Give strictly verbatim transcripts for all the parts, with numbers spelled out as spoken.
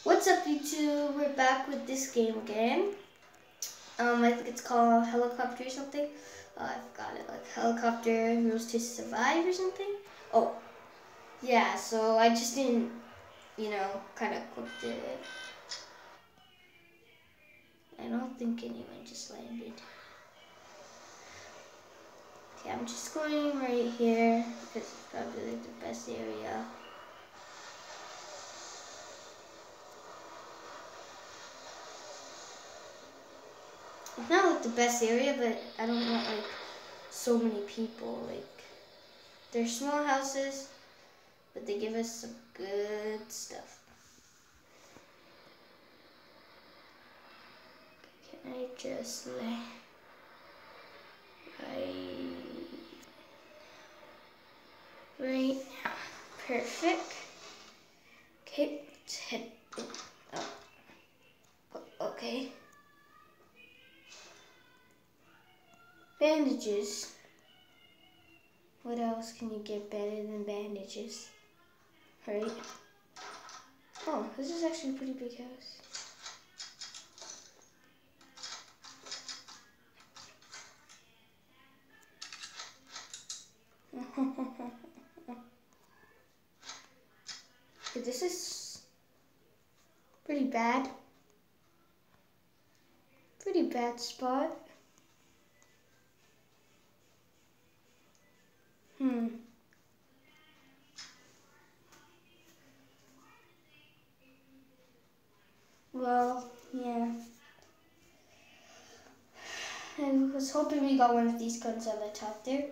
What's up, YouTube? We're back with this game again. Um, I think it's called Helicopter or something. Uh, I forgot it. Like Helicopter Rules to Survive or something. Oh, yeah. So I just didn't, you know, kind of clicked it. I don't think anyone just landed. Okay, I'm just going right here because it's probably like the best area. It's not like the best area, but I don't want like so many people. Like, they're small houses, but they give us some good stuff. Can I just lay right, right now? Perfect. Okay, let's head up. Okay. Bandages. What else can you get better than bandages? Right? Oh, this is actually a pretty big house. Okay, this is pretty bad. Pretty bad spot. Hmm. Well, yeah. I was hoping we got one of these guns on the top there.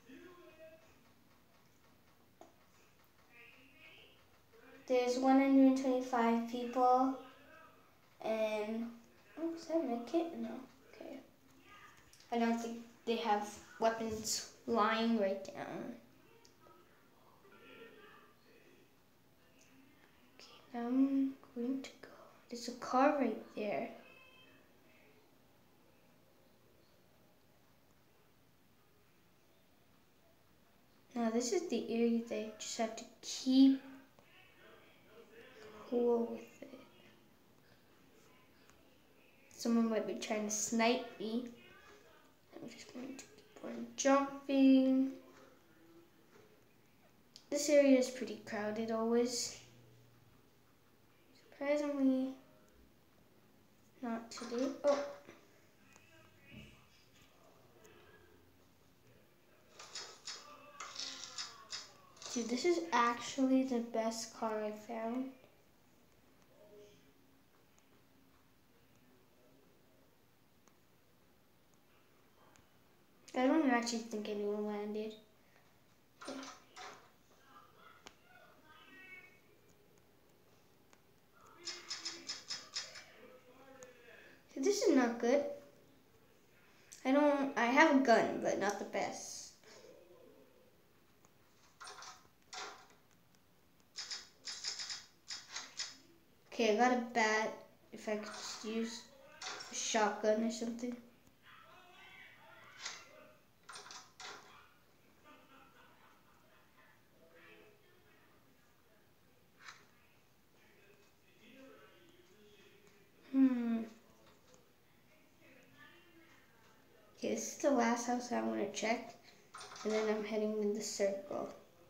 There's one hundred twenty-five people, and oh, is that a kit? No. Okay. I don't think they have weapons lying right down. Okay, now I'm going to go. There's a car right there. Now this is the area that you just have to keep cool with it. Someone might be trying to snipe me. I'm just going to keep on jumping. This area is pretty crowded always. Surprisingly, not today. Oh. Dude, this is actually the best car I found. I don't actually think anyone landed. Yeah. This is not good. I don't, I have a gun, but not the best. Okay, I got a bat. If I could just use a shotgun or something. Hmm. Okay, this is the last house I want to check, and then I'm heading in the circle.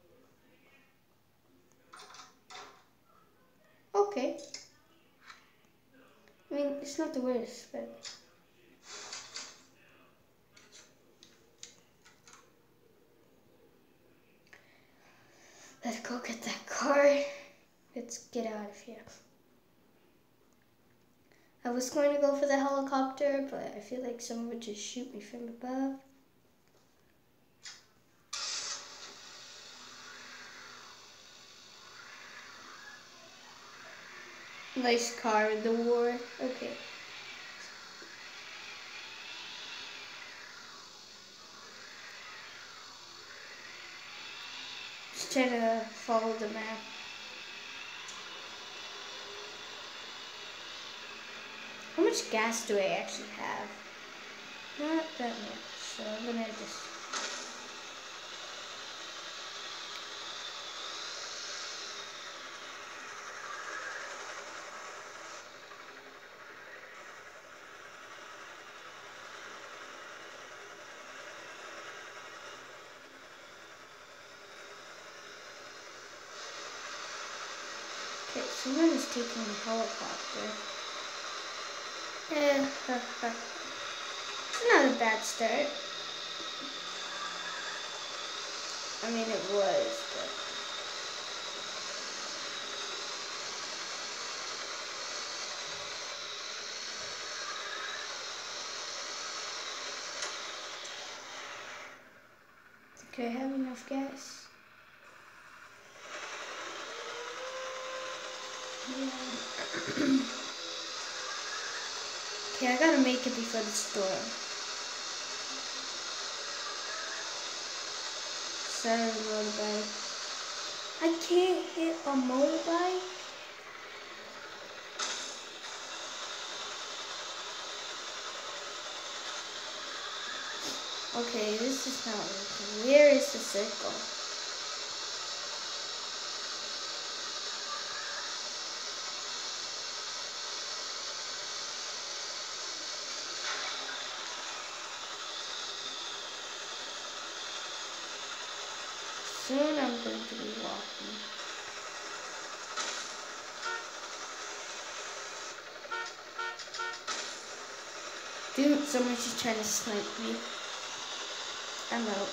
Okay. I mean, it's not the worst, but... Let's go get that car. Let's get out of here. I was going to go for the helicopter, but I feel like someone would just shoot me from above. Nice car in the war. Okay. Just try to follow the map. How much gas do I actually have? Not that much, so I'm gonna just... Okay, someone is taking a helicopter. Eh, it's not a bad start. I mean, it was, but... Do I have enough gas? Yeah. Okay, I gotta make it before the storm. Sorry, motorbike. I can't hit a motorbike. Okay, this is not working. Where is the circle? Soon I'm going to be walking. Dude, someone's just trying to snipe me. I'm out.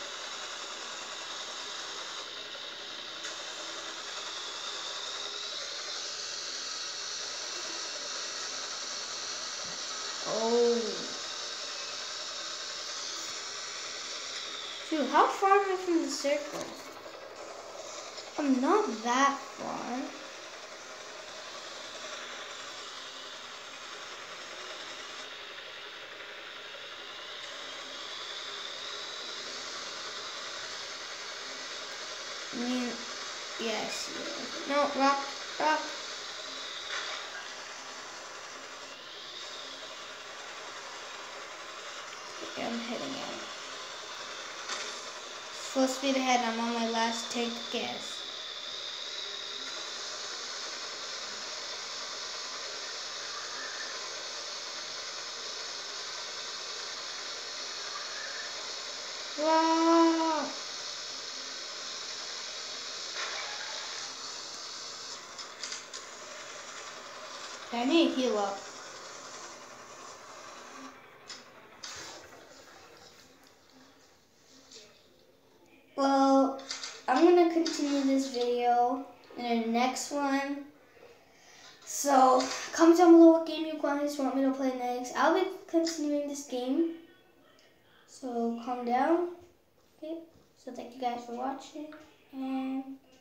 Oh. Dude, how far am I from the circle? I'm not that far. I mean, yes. No, rock, rock. Okay, I'm heading out. Full speed ahead, I'm on my last tank of gas. Wow. I need to heal up. Well, I'm going to continue this video in the next one. So, comment down below what game you guys want me to play next. I'll be continuing this game. So, calm down. Okay, so thank you guys for watching. And...